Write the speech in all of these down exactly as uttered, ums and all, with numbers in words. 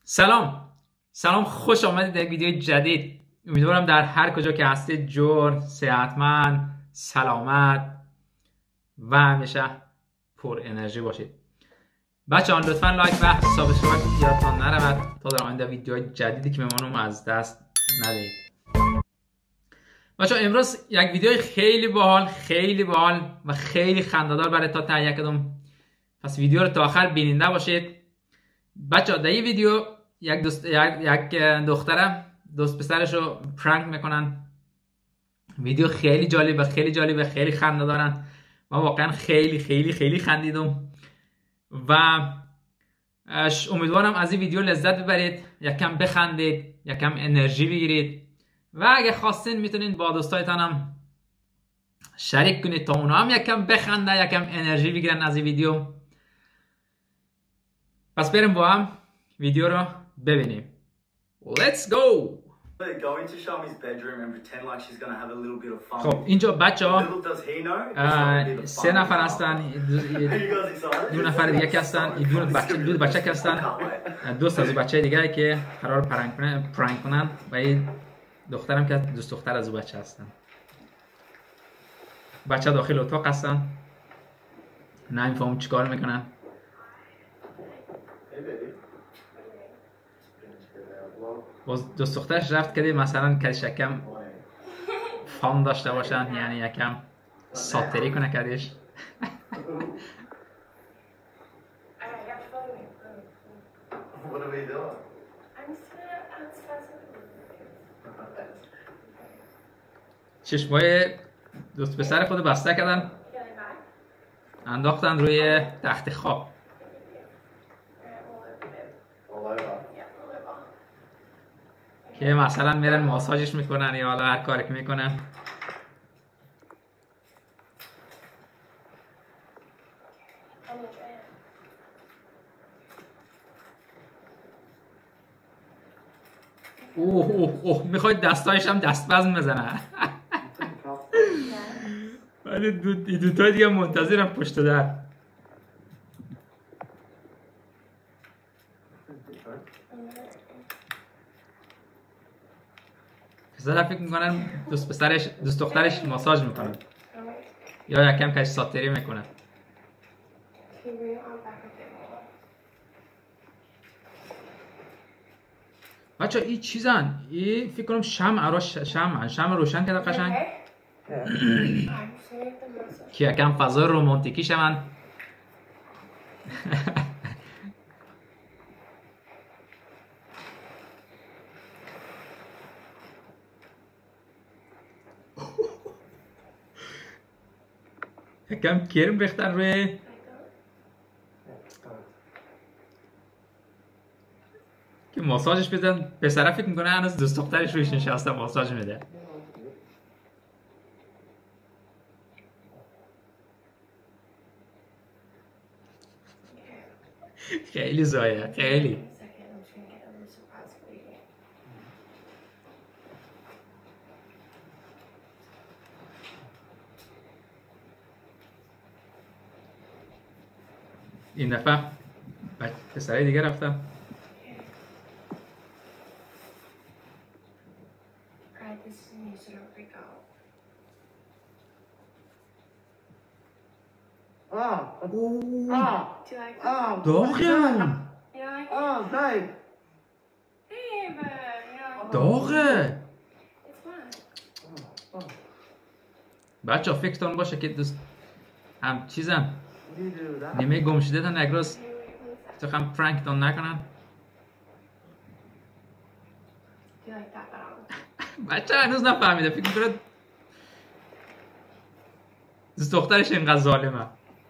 سلام سلام خوش آمدید در ویدیو جدید. امیدوارم در هر کجا که هستید جور، صحتمند، سلامت و همیشه پر انرژی باشید. بچه‌ها لطفاً لایک و سابسکرایب یادتان نرود تا در آینده ویدیوهای جدیدی که میمونم از دست ندهید. بچه‌ها امروز یک ویدیو خیلی باحال خیلی باحال و خیلی خنده‌دار برای تا تهیه کردم، پس ویدیو رو تا آخر بیننده باشید. بچه‌ها در این ویدیو یک دوست یک, یک دختره دوست پسرش رو پرانک میکنن. ویدیو خیلی جالب و خیلی جالب و خیلی خنده دارن و واقعا خیلی خیلی خیلی خندیدم و امیدوارم از این ویدیو لذت ببرید، یکم بخندید، یکم انرژی بگیرید و اگه خواستین میتونید با دوستایتان هم شریک کنید تا اونا هم یکم بخنده، یکم انرژی بگیرن از این ویدیو. پس بریم با هم ویدیو رو ببینیم. Let's go! خب اینجا بچه ها سه نفر هستن، دو نفر دیگه هستن، دو بچه دو بچه هستن، دوست از بچه دیگه که قرار پرانک کنن پرانک کنن و این دخترم که دوست دختر از بچه هستن. بچه داخل اتاق هستن، نمیفهمم چیکار میکنن. باز دوست دخترش رفت کردی مثلا کدیش یکم فان داشته باشن، یعنی یکم ساتری کنه کدیش. چشمای دوست پسر خود بسته کردن، انداختن روی تخت خواب. که مثلا میرن ماساژش میکنن یا حالا هر کاری که میکنن. اوه اوه اوه میخواد دستایش هم دست وزن بزنه. ولی دو دوتا دیگه منتظرم پشت در. پسر فکر میکنن دوست پسرش دوست دخترش ماساژ میکنن یا یکم کش ساتری میکنن. بچه این چیزن، این فکر کنم شمع روش شمع شمع روشن کرده قشنگ که یکم فضا رومانتیکی شون. یکم کرم ریختن روی که ماساژش بزن. پسره فکر میکنه هنوز دوست دخترش رویش نشسته ماساژ میده. خیلی زایه خیلی. این دفعه پسرای دیگه رفتم. داغه داغه بچه ها فکرتان باشه که دوست هم چیزم نیمه گم شده تا نگراز تو هم پرانک تان نکنن. بچه هنوز نفهمیده، فکر میکنه دوست دخترش اینقدر ظالمه.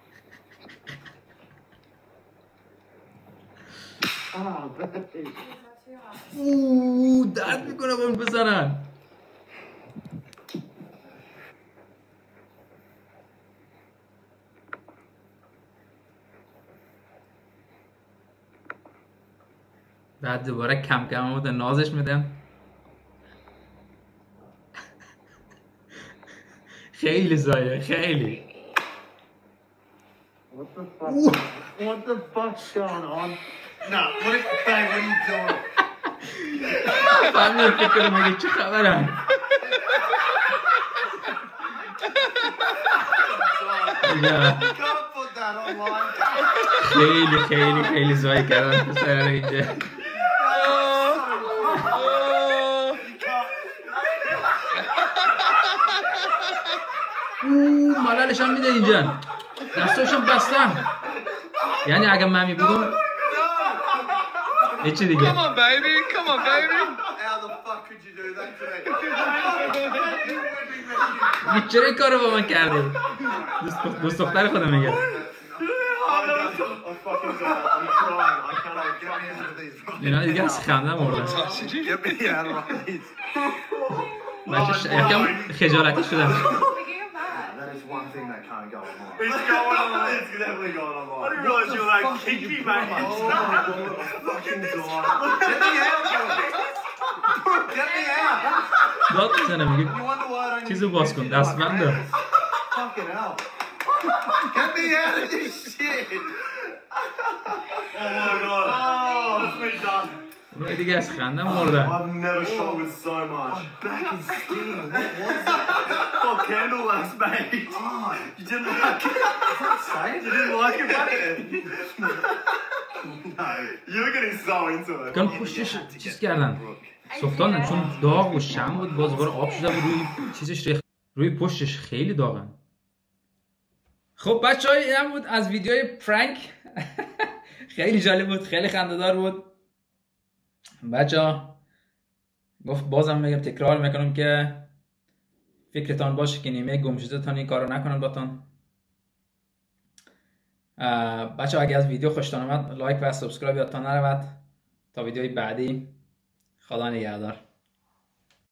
اوه درد میکنه با اون بزنن. بعد دوباره کم کم بود نازش میدم. خیلی زایه خیلی. What the fuck? What the fuck's going on? No, what is Dave, what are you doing? فهمیدم فکر کنم میگه چه خبره. You can't put that online. خیلی خیلی خیلی زایی کردن پسر رو اینجا. اوه ملالش هم میده اینجا. دستاشم بستم. یعنی اگه من میبودم هیچی دیگه. Come on baby, come on baby. How the fuck could you do that to me? چرا این کارو با من کردی؟ دوست دوست دختر خودم میگه. I'm fucking done. I'm crying. I cannot get me out of these. اینا دیگه از خنده مردن. Get me out of these. بچه یکم خجالتی شدم. That is one thing that can't go online. It's going online. It's definitely going online. I didn't realise you were that kinky, mate. Oh my god. Fucking god. Get me out, bro. Get me out. داد میزنه میگه You wonder why I don't چیزو باز کن دستبنده. Fucking hell. Get me out of this shit. Oh my god. Oh, it's been done. اون دیگه از خنده مردن. I've never struggled so much. My back is stinging. What was that? Oh, candle wax, mate. Oh, you didn't like it? Is that safe? You didn't like it, mate? No. You were getting so into it. کن پشتش چیز کردن. سفتاندن چون داغ و شم بود باز دوباره آب شده بود روی چیزش ریخت. روی پشتش خیلی داغن. خب بچه‌ها این بود از ویدیوی پرانک. خیلی جالب بود، خیلی خنده‌دار بود. بچه‌ها گفت بازم میگم تکرار میکنم که فکرتان باشه که نیمه گمشدهتان این کارو نکنن باتون. بچه‌ها اگه از ویدیو خوشتون اومد لایک و سابسکرایب یادتان نرود. تا ویدیوی بعدی خدا نگهدار.